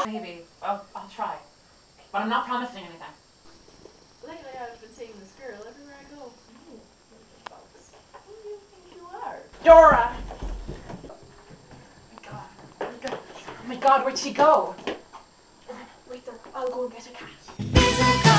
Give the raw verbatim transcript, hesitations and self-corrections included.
Maybe. I'll, I'll try. But I'm not promising anything. Lately I've been seeing this girl everywhere I go. Oh, folks. Who do you think you are? Dora! Oh my god. Oh my god. Oh my god, where'd she go? Wait there, I'll go and get a cat.